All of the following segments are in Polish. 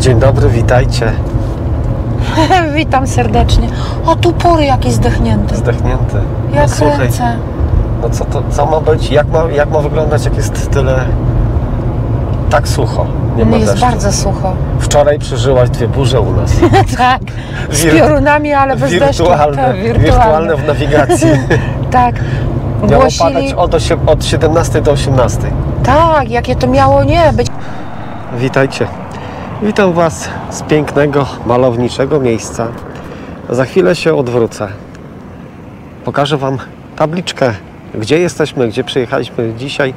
Dzień dobry, witajcie. Witam serdecznie. O, tu pory jakiś zdechnięty. Zdechnięty. Ja słuchaj, kręcę. no co ma być? Jak ma wyglądać, jak jest tyle tak sucho? Nie ma Jest deszczu. bardzo sucho. Wczoraj przeżyłaś 2 burze u nas. Tak, z piorunami, ale bez deszczu. Tak, wirtualne w nawigacji. Tak. Miało Głosili... padać od 17 do 18. Tak, jakie to miało nie być. Witajcie. Witam Was z pięknego, malowniczego miejsca. Za chwilę się odwrócę. Pokażę Wam tabliczkę, gdzie jesteśmy, gdzie przyjechaliśmy dzisiaj.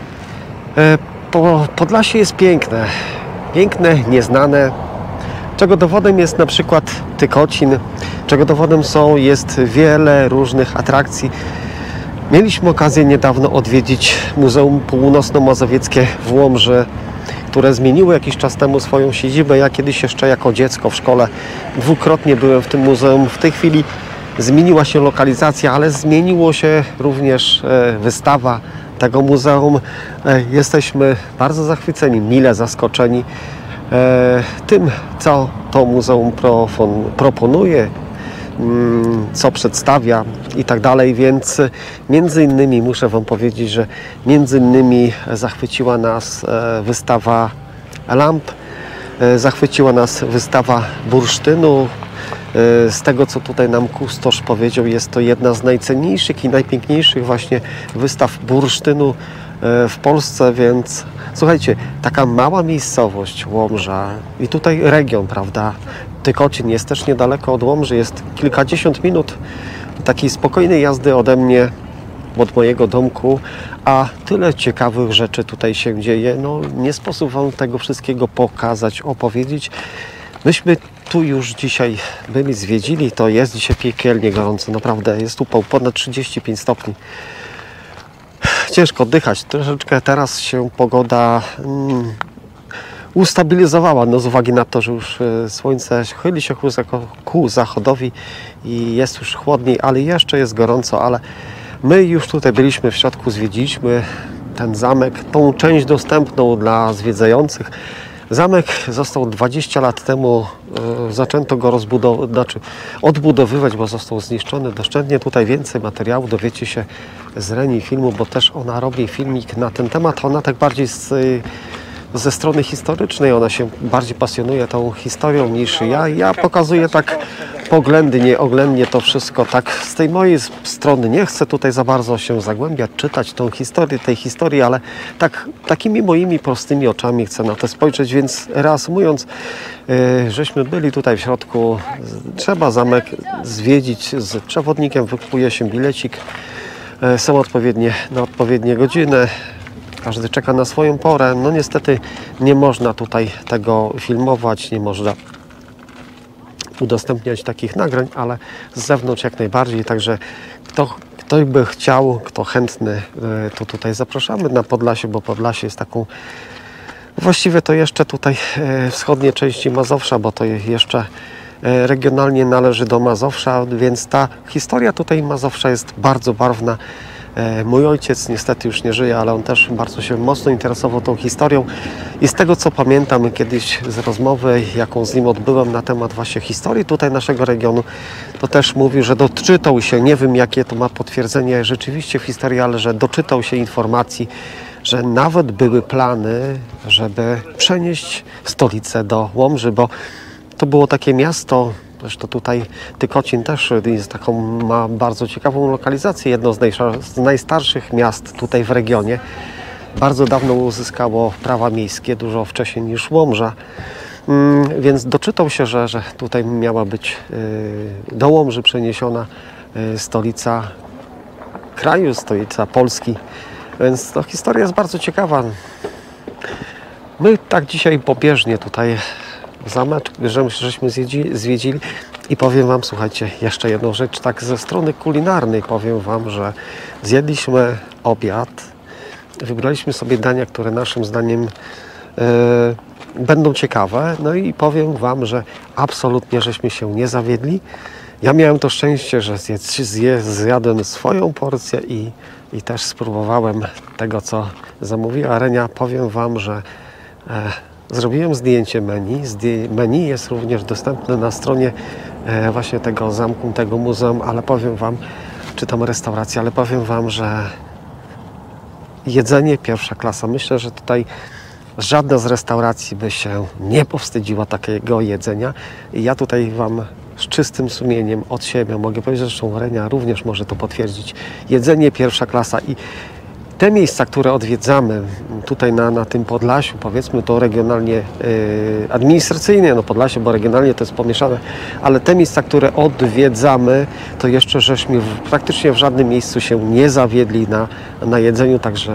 Podlasie jest piękne. Piękne, nieznane. Czego dowodem jest na przykład Tykocin. Czego dowodem jest wiele różnych atrakcji. Mieliśmy okazję niedawno odwiedzić Muzeum Północno-Mazowieckie w Łomży, które zmieniło jakiś czas temu swoją siedzibę. Ja kiedyś jeszcze jako dziecko w szkole dwukrotnie byłem w tym muzeum. W tej chwili zmieniła się lokalizacja, ale zmieniło się również wystawa tego muzeum. Jesteśmy bardzo zachwyceni, mile zaskoczeni tym, co to muzeum proponuje, co przedstawia i tak dalej, więc między innymi muszę Wam powiedzieć, że między innymi zachwyciła nas wystawa lamp, zachwyciła nas wystawa bursztynu. Z tego, co tutaj nam kustosz powiedział, jest to jedna z najcenniejszych i najpiękniejszych właśnie wystaw bursztynu w Polsce, więc słuchajcie, taka mała miejscowość Łomża i tutaj region, prawda? Tykocin jest też niedaleko od Łomży, jest kilkadziesiąt minut takiej spokojnej jazdy ode mnie, od mojego domku, a tyle ciekawych rzeczy tutaj się dzieje. No, nie sposób Wam tego wszystkiego pokazać, opowiedzieć. Myśmy tu już dzisiaj byli, zwiedzili, to jest dzisiaj piekielnie gorąco, naprawdę jest tu ponad 35 stopni. Ciężko oddychać, troszeczkę teraz się pogoda ustabilizowała, no z uwagi na to, że już słońce chyli się ku zachodowi i jest już chłodniej, ale jeszcze jest gorąco, ale my już tutaj byliśmy w środku, zwiedziliśmy ten zamek, tą część dostępną dla zwiedzających. Zamek został 20 lat temu, zaczęto go odbudowywać, bo został zniszczony doszczętnie. Tutaj więcej materiału dowiecie się z Reni Filmu, bo też ona robi filmik na ten temat. Ona tak bardziej ze strony historycznej, ona się bardziej pasjonuje tą historią niż ja. Ja pokazuję tak oględnie to wszystko. Tak z tej mojej strony nie chcę tutaj za bardzo się zagłębiać, czytać tą historię, tej historii, ale takimi moimi prostymi oczami chcę na to spojrzeć, więc reasumując, żeśmy byli tutaj w środku, trzeba zamek zwiedzić z przewodnikiem, wykupuje się bilecik, są na odpowiednie godziny. Każdy czeka na swoją porę. No niestety nie można tutaj tego filmować, nie można udostępniać takich nagrań, ale z zewnątrz jak najbardziej. Także kto by chciał, kto chętny, to tutaj zapraszamy na Podlasie, bo Podlasie jest taką, właściwie to jeszcze tutaj wschodniej części Mazowsza, bo to jeszcze regionalnie należy do Mazowsza, więc ta historia tutaj Mazowsza jest bardzo barwna. Mój ojciec niestety już nie żyje, ale on też bardzo się mocno interesował tą historią i z tego, co pamiętam kiedyś z rozmowy, jaką z nim odbyłem na temat właśnie historii tutaj naszego regionu, to też mówił, że doczytał się, nie wiem jakie to ma potwierdzenie rzeczywiście w historii, ale że doczytał się informacji, że nawet były plany, żeby przenieść stolicę do Łomży, bo to było takie miasto. Zresztą tutaj Tykocin też jest ma bardzo ciekawą lokalizację, jedno z najstarszych miast tutaj w regionie. Bardzo dawno uzyskało prawa miejskie, dużo wcześniej niż Łomża, więc doczytał się, że tutaj miała być do Łomży przeniesiona stolica kraju, stolica Polski, więc to historia jest bardzo ciekawa. My tak dzisiaj pobieżnie tutaj zamek, żeśmy zwiedzili i powiem Wam, słuchajcie, jeszcze jedną rzecz, tak ze strony kulinarnej powiem Wam, że zjedliśmy obiad, wybraliśmy sobie dania, które naszym zdaniem będą ciekawe, no i powiem Wam, że absolutnie żeśmy się nie zawiedli. Ja miałem to szczęście, że zjadłem swoją porcję i też spróbowałem tego, co zamówiła Renia. Powiem Wam, że Zrobiłem zdjęcie menu. Menu jest również dostępne na stronie właśnie tego zamku, tego muzeum, ale powiem Wam, czy tam restauracji, ale powiem Wam, że jedzenie pierwsza klasa. Myślę, że tutaj żadna z restauracji by się nie powstydziła takiego jedzenia. I ja tutaj Wam z czystym sumieniem od siebie mogę powiedzieć, że zresztą Renia również może to potwierdzić. Jedzenie pierwsza klasa i te miejsca, które odwiedzamy tutaj na tym Podlasiu, powiedzmy to regionalnie, administracyjnie, no Podlasie, bo regionalnie to jest pomieszane, ale te miejsca, które odwiedzamy, to jeszcze żeśmy praktycznie w żadnym miejscu się nie zawiedli na jedzeniu, także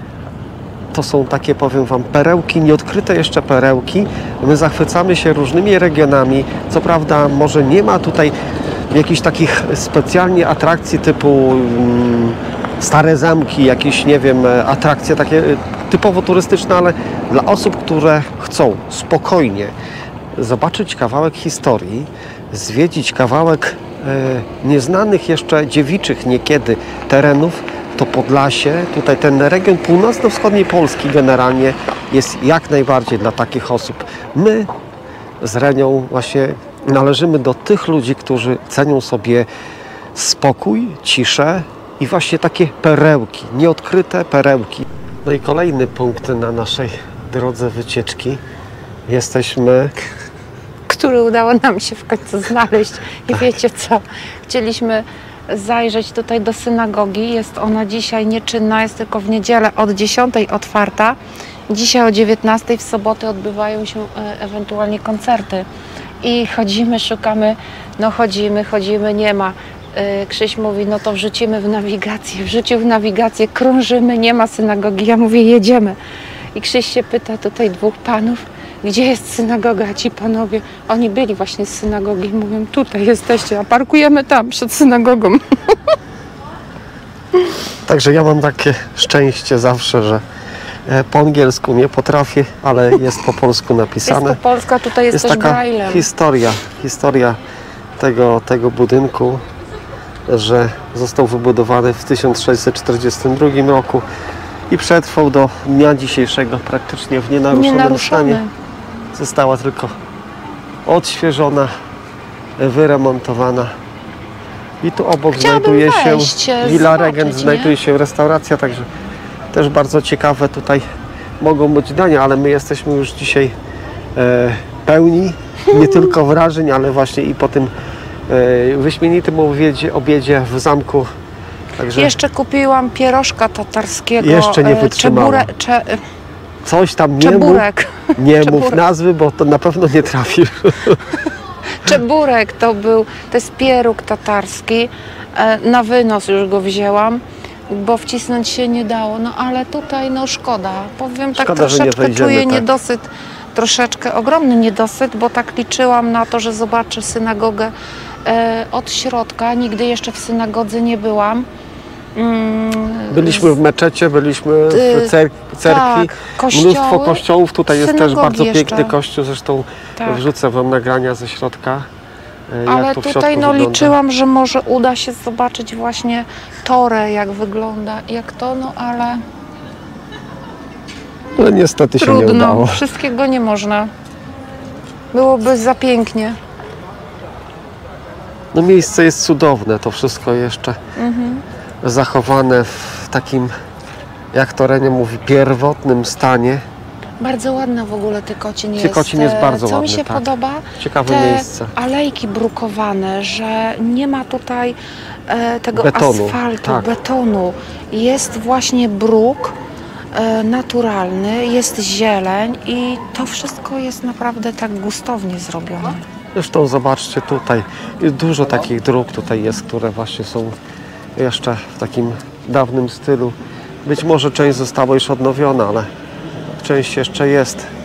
to są takie, powiem Wam, perełki, nieodkryte jeszcze perełki. My zachwycamy się różnymi regionami. Co prawda może nie ma tutaj jakichś takich specjalnie atrakcji typu stare zamki, jakieś, nie wiem, atrakcje takie typowo turystyczne, ale dla osób, które chcą spokojnie zobaczyć kawałek historii, zwiedzić kawałek nieznanych jeszcze dziewiczych niekiedy terenów, to Podlasie, tutaj ten region północno-wschodniej Polski generalnie jest jak najbardziej dla takich osób. My z Renią właśnie należymy do tych ludzi, którzy cenią sobie spokój, ciszę i właśnie takie perełki, nieodkryte perełki. No i kolejny punkt na naszej drodze wycieczki. Jesteśmy... Który udało nam się w końcu znaleźć. I wiecie co? Chcieliśmy zajrzeć tutaj do synagogi. Jest ona dzisiaj nieczynna, jest tylko w niedzielę od 10 otwarta. Dzisiaj o 19 w soboty odbywają się ewentualnie koncerty. I chodzimy, szukamy, no chodzimy, nie ma. Krzyś mówi, no to wrzucimy w nawigację. Wrzucił w nawigację, krążymy, nie ma synagogi. Ja mówię, jedziemy. I Krzyś się pyta tutaj dwóch panów, gdzie jest synagoga, a ci panowie, oni byli właśnie z synagogi i mówią, tutaj jesteście, a parkujemy tam przed synagogą. Także ja mam takie szczęście zawsze, że po angielsku nie potrafię, ale jest po polsku napisane. Jest po polsku, a tutaj jest też taka braillem. historia tego budynku, że został wybudowany w 1642 roku i przetrwał do dnia dzisiejszego praktycznie w nienaruszonym stanie. Została tylko odświeżona, wyremontowana. I tu obok znajduje się Villa Regent, znajduje się restauracja, także też bardzo ciekawe tutaj mogą być dania, ale my jesteśmy już dzisiaj pełni nie tylko wrażeń, ale właśnie i po tym wyśmienitym obiedzie w zamku. Także jeszcze kupiłam pierożka tatarskiego. Jeszcze nie wytrzymałam. Coś tam czeburek. Nie mów nazwy, bo to na pewno nie trafisz. Czeburek to jest pieróg tatarski. Na wynos już go wzięłam, bo wcisnąć się nie dało. No ale tutaj no szkoda. Powiem tak, troszeczkę czuję niedosyt. Troszeczkę ogromny niedosyt, bo tak liczyłam na to, że zobaczę synagogę od środka. Nigdy jeszcze w synagodze nie byłam. Byliśmy w meczecie, byliśmy w cerkwi, tak, mnóstwo kościołów. Tutaj jest też bardzo jeszcze piękny kościół, zresztą tak. Wrzucę Wam nagrania ze środka. Ale jak to tutaj no liczyłam, że może uda się zobaczyć właśnie Torę, jak wygląda, jak to, no ale... No niestety się nie udało. Wszystkiego nie można. Byłoby za pięknie. No miejsce jest cudowne, to wszystko jeszcze zachowane w takim, jak to Renia mówi, pierwotnym stanie. Bardzo ładna w ogóle Tykocin jest. Tykocin jest bardzo ładny, co mi się podoba? Ciekawe miejsce. Alejki brukowane, że nie ma tutaj tego betonu, asfaltu, tak. betonu. Jest właśnie bruk naturalny, jest zieleń i to wszystko jest naprawdę tak gustownie zrobione. Zresztą zobaczcie tutaj, dużo takich dróg tutaj jest, które właśnie są jeszcze w takim dawnym stylu. Być może część została już odnowiona, ale część jeszcze jest.